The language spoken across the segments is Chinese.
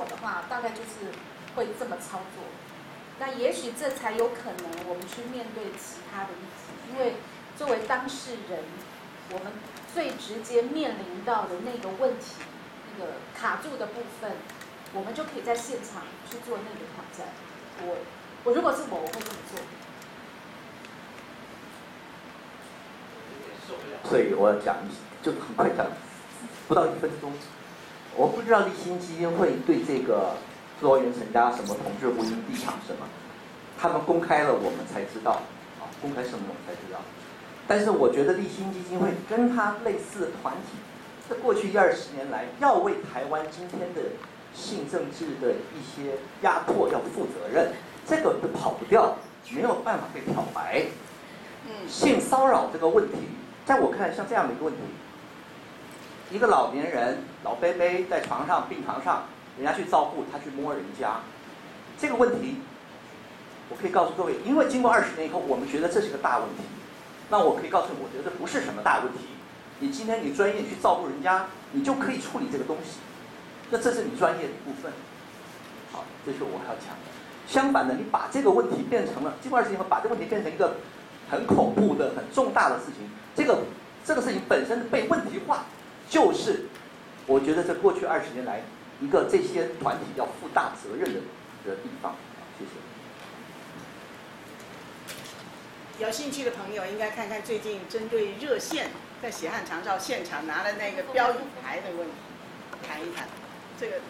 我的话，大概就是会这么操作。那也许这才有可能我们去面对其他的议题，因为作为当事人，我们最直接面临到的那个问题，那个卡住的部分，我们就可以在现场去做那个挑战。我如果是我会这么做。 所以我要讲就很快讲，不到1分钟。我不知道立新基金会对这个多元成家什么同志婚姻立场什么，他们公开了我们才知道，公开什么我们才知道。但是我觉得立新基金会跟他类似的团体，在过去20年来，要为台湾今天的性政治的一些压迫要负责任，这个都跑不掉，没有办法被漂白。性骚扰这个问题，在我看像这样的一个问题，一个老年人老伯伯在床上病床上，人家去照顾他去摸人家，这个问题，我可以告诉各位，因为经过20年以后，我们觉得这是个大问题。那我可以告诉你，我觉得不是什么大问题。你今天你专业去照顾人家，你就可以处理这个东西，那这是你专业的一部分。好，这是我要讲的。相反的，你把这个问题变成了，经过20年后把这个问题变成一个很恐怖的、很重大的事情，这个事情本身被问题化，就是我觉得在过去20年来，一个这些团体要负大责任的地方。谢谢。 有兴趣的朋友应该看看最近针对热线在血汗长照现场拿了那个标语牌的问题，谈一谈这个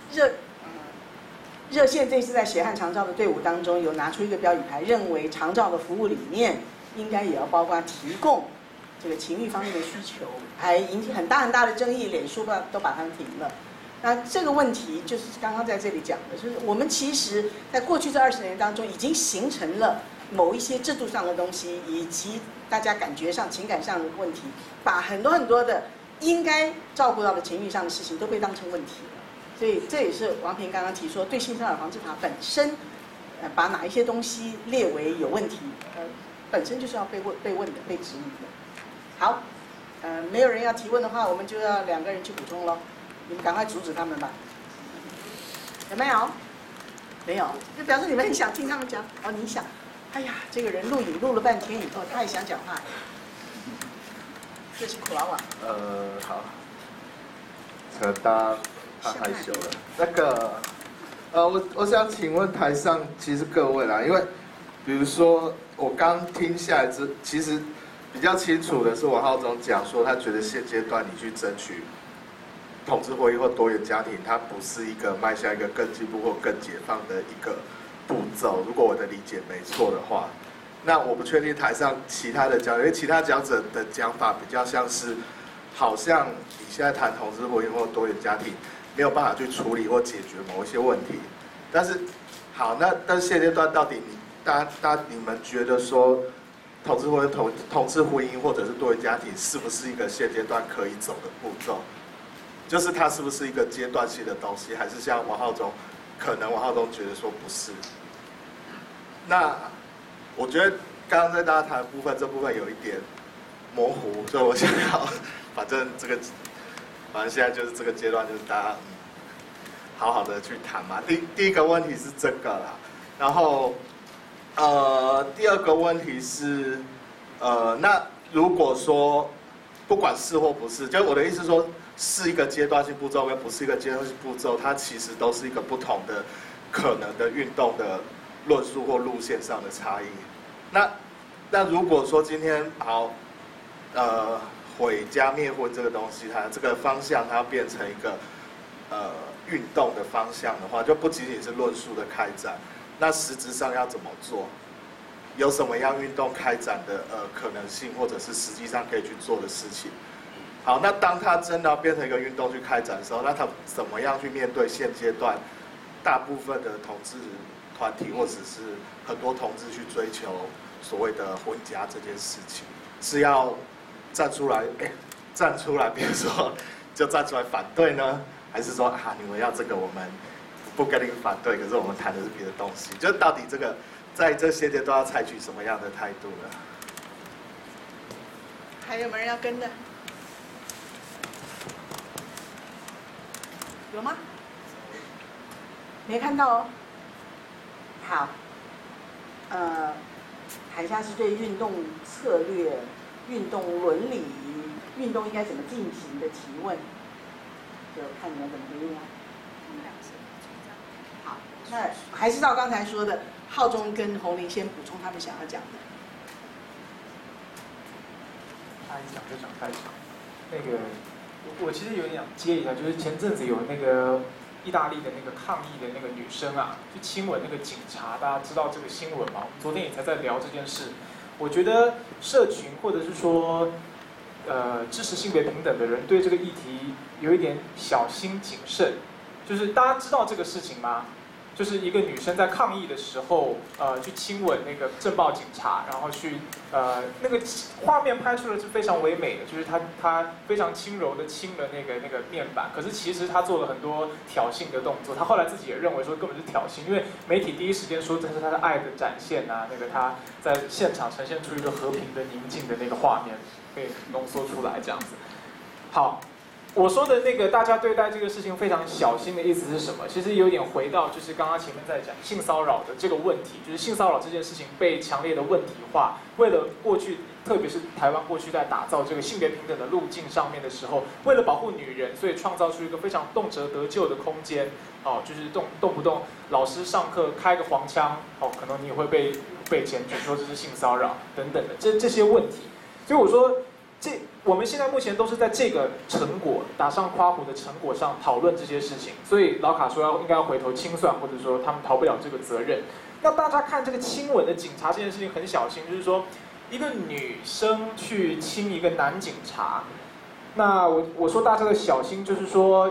热线这次在血汗长照的队伍当中有拿出一个标语牌，认为长照的服务里面应该也要包括提供这个情欲方面的需求，还引起很大的争议，脸书都把他们停了。那这个问题就是刚刚在这里讲的，就是我们其实在过去这20年当中已经形成了某一些制度上的东西，以及大家感觉上、情感上的问题，把很多的应该照顾到的情欲上的事情都被当成问题了。所以这也是王平刚刚提说，对性骚扰防治法本身，把哪一些东西列为有问题，本身就是要被问的、被质疑的。好，没有人要提问的话，我们就要2个人去补充咯。你们赶快阻止他们吧。有没有？没有，就表示你们很想听他们讲。哦，你想。哎呀，这个人录影录了半天以后，他也想讲话。这是苦劳啊。 好，大家太害羞了。那个，我想请问台上其实各位啦，因为比如说我刚听下来其实比较清楚的是王浩中讲说，他觉得现阶段你去争取同志婚姻或多元家庭，它不是一个迈向一个更进步或更解放的一个步骤，如果我的理解没错的话，那我不确定台上其他的讲者，因为其他讲者的讲法比较像是，好像你现在谈同志婚姻或多元家庭，没有办法去处理或解决某一些问题。但是，好，但是现阶段到底你们觉得说，同志婚姻或者是多元家庭，是不是一个现阶段可以走的步骤？就是它是不是一个阶段性的东西，还是像王浩中？可能王浩中觉得说不是，那我觉得刚刚在大家谈的部分，这部分有一点模糊，所以我想要，反正现在就是这个阶段，就是大家好好的去谈嘛。第一个问题是这个啦，然后第二个问题是那如果说不管是或不是，就我的意思说。是一个阶段性步骤跟不是一个阶段性步骤，它其实都是一个不同的可能的运动的论述或路线上的差异。那如果说今天好，毁家灭婚这个东西，它这个方向它要变成一个运动的方向的话，就不仅仅是论述的开展，那实质上要怎么做？有什么样运动开展的可能性，或者是实际上可以去做的事情？好，那当它真的要变成一个运动去开展的时候，那它怎么样去面对现阶段大部分的同志团体，或者是很多同志去追求所谓的婚家这件事情，是要站出来，比如说就站出来反对呢，还是说你们要这个我们不跟你反对，可是我们谈的是别的东西？就到底这个在这些阶段要采取什么样的态度呢？ 还有没有人要跟的？有吗？ 没看到哦。好，台下是对运动策略、运动伦理、运动应该怎么进行的提问，就看你们怎么回应啊。好，那还是照刚才说的，浩中跟洪玲先补充他们想要讲的。 他一讲就讲太长。那个，我其实有点想接一下，就是前阵子有那个意大利的那个抗议的那个女生啊，去亲吻那个警察，大家知道这个新闻吗？我们昨天也才在聊这件事。我觉得社群或者是说，支持性别平等的人对这个议题有一点小心谨慎。就是大家知道这个事情吗？就是一个女生在抗议的时候，去亲吻那个镇暴警察，然后去，那个画面拍出的是非常唯美的，就是她非常轻柔的亲了那个面板，可是其实她做了很多挑衅的动作，她后来自己也认为说根本是挑衅，因为媒体第一时间说这是她的爱的展现啊，那个她在现场呈现出一个和平的宁静的那个画面，被浓缩出来这样子。好。我说的那个大家对待这个事情非常小心的意思是什么？其实有点回到就是刚刚前面在讲性骚扰的这个问题，就是性骚扰这件事情被强烈的问题化。为了过去，特别是台湾过去在打造这个性别平等的路径上面的时候，为了保护女人，所以创造出一个非常动辄得咎的空间。哦，就是动不动老师上课开个黄腔，哦，可能你也会被检举说这是性骚扰等等的这些问题。所以我说。我们现在目前都是在这个成果打上夸弧的成果上讨论这些事情，所以老卡说应该要回头清算，或者说他们逃不了这个责任。那大家看这个亲吻的警察这件事情很小心，就是说一个女生去亲一个男警察，那我说大家的小心就是说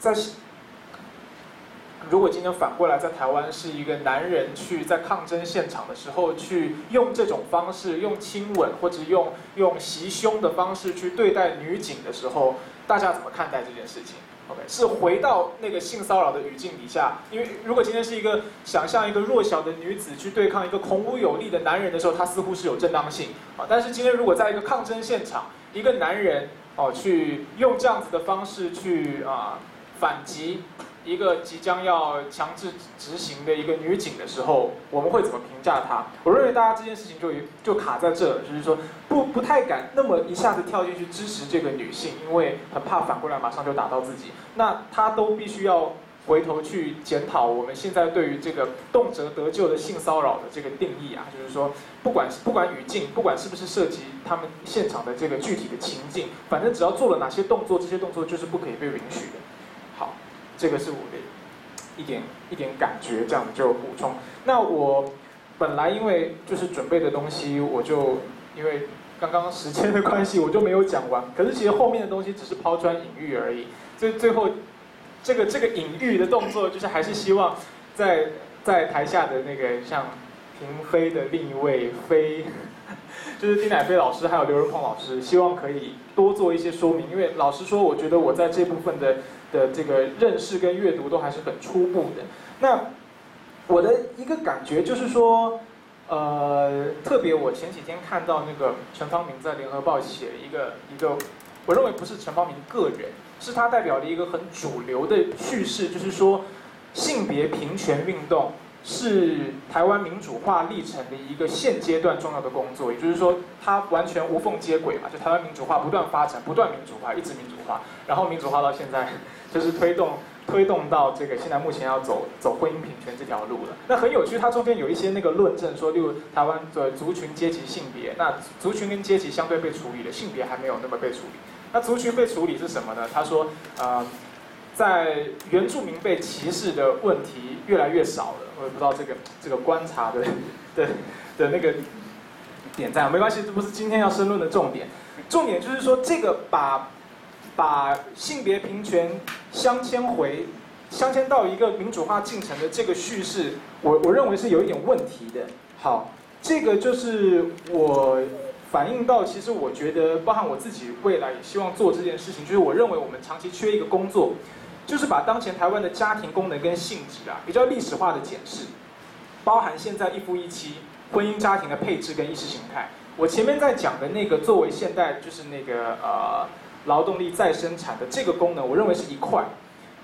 如果今天反过来在台湾是一个男人去在抗争现场的时候去用这种方式，用亲吻或者用袭胸的方式去对待女警的时候，大家怎么看待这件事情 ？OK， 是回到那个性骚扰的语境底下，因为如果今天是一个想象一个弱小的女子去对抗一个孔武有力的男人的时候，她似乎是有正当性啊。但是今天如果在一个抗争现场，一个男人去用这样子的方式去反击。一个即将要强制执行的一个女警的时候，我们会怎么评价她？我认为大家这件事情就卡在这了，就是说不太敢那么一下子跳进去支持这个女性，因为很怕反过来马上就打到自己。那她都必须要回头去检讨我们现在对于这个动辄得咎的性骚扰的这个定义啊，就是说不管语境，不管是不是涉及他们现场的这个具体的情境，反正只要做了哪些动作，这些动作就是不可以被允许的。好。这个是我的一点感觉，这样就补充。那我本来因为就是准备的东西，我就因为刚刚时间的关系，我就没有讲完。可是其实后面的东西只是抛砖引玉而已。最后这个隐喻的动作，就是还是希望在台下的那个像平飞的另一位飞。就是丁乃飞老师还有刘仁鹏老师，希望可以多做一些说明，因为老实说，我觉得我在这部分的这个认识跟阅读都还是很初步的。那我的一个感觉就是说，特别我前几天看到那个陈芳明在联合报写一个，我认为不是陈芳明个人，是他代表了一个很主流的叙事，就是说性别平权运动。是台湾民主化历程的一个现阶段重要的工作，也就是说，它完全无缝接轨嘛，就台湾民主化不断发展，不断民主化，一直民主化，然后民主化到现在，就是推动到这个现在目前要走婚姻平权这条路了。那很有趣，它中间有一些那个论证说，例如台湾的族群、阶级、性别，那族群跟阶级相对被处理了，性别还没有那么被处理。那族群被处理是什么呢？他说，在原住民被歧视的问题越来越少了。我也不知道这个观察的那个点在，没关系，这不是今天要申论的重点。重点就是说，这个把性别平权镶嵌到一个民主化进程的这个叙事，我认为是有一点问题的。好，这个就是我反映到，其实我觉得，包含我自己未来也希望做这件事情，就是我认为我们长期缺一个工作。就是把当前台湾的家庭功能跟性质比较历史化的检视，包含现在一夫一妻、婚姻家庭的配置跟意识形态。我前面在讲的那个作为现代就是那个劳动力再生产的这个功能，我认为是一块。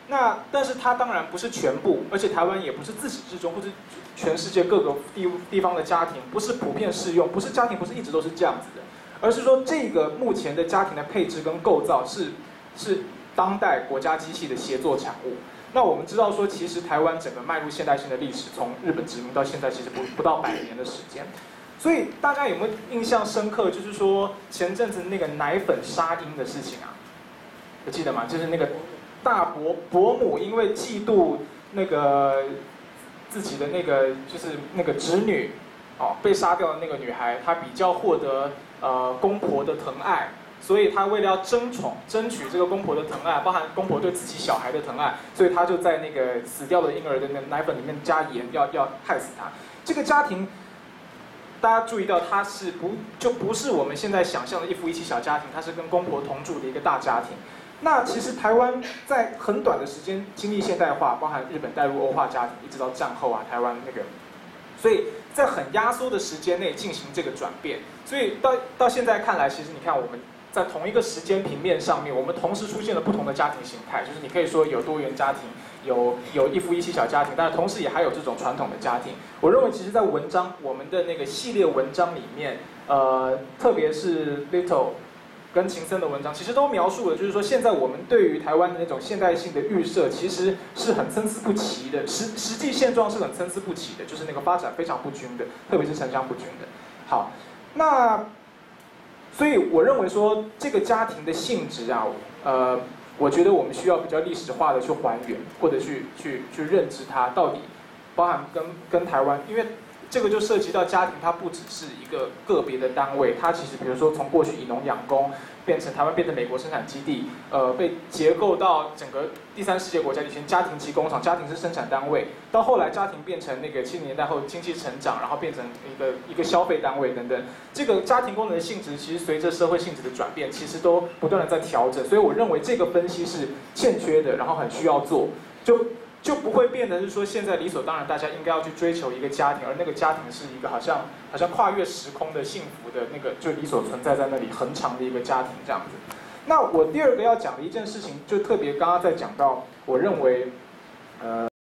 但是它当然不是全部，而且台湾也不是自始至终，或者全世界各个地方的家庭不是普遍适用，不是家庭不是一直都是这样子的，而是说这个目前的家庭的配置跟构造是当代国家机器的协作产物。那我们知道说，其实台湾整个迈入现代性的历史，从日本殖民到现在，其实不到100年的时间。所以大家有没有印象深刻？就是说前阵子那个奶粉杀婴的事情啊，有记得吗？就是那个大伯母因为嫉妒那个自己的那个就是那个侄女被杀掉的那个女孩，她比较获得公婆的疼爱。所以他为了要争取这个公婆的疼爱，包含公婆对自己小孩的疼爱，所以他就在那个死掉的婴儿的那个奶粉里面加盐，要害死他。这个家庭，大家注意到，它不是我们现在想象的一夫一妻小家庭，它是跟公婆同住的一个大家庭。那其实台湾在很短的时间经历现代化，包含日本带入欧化家庭，一直到战后台湾那个，所以在很压缩的时间内进行这个转变。所以到现在看来，其实你看我们在同一个时间平面上面，我们同时出现了不同的家庭形态，就是你可以说有多元家庭，有一夫一妻小家庭，但是同时也还有这种传统的家庭。我认为其实在文章，我们的那个系列文章里面，特别是 Little 跟秦森的文章，其实都描述了，就是说现在我们对于台湾的那种现代性的预设，其实是很参差不齐的，实际现状是很参差不齐的，就是那个发展非常不均的，特别是城乡不均的。好，那所以我认为说这个家庭的性质啊，我觉得我们需要比较历史化的去还原，或者去认知它到底包含跟台湾，因为这个就涉及到家庭，它不只是一个个别的单位，它其实比如说从过去以农养工变成台湾变成美国生产基地，被结构到整个第三世界国家，以前家庭及工厂，家庭是生产单位，到后来家庭变成那个70年代后经济成长，然后变成一个消费单位等等。这个家庭功能的性质，其实随着社会性质的转变，其实都不断的在调整。所以我认为这个分析是欠缺的，然后很需要做，就不会变得是说现在理所当然大家应该要去追求一个家庭，而那个家庭是一个好像跨越时空的幸福的那个就理所存在在那里恒长的一个家庭这样子。那我第二个要讲的一件事情，就特别刚刚在讲到，我认为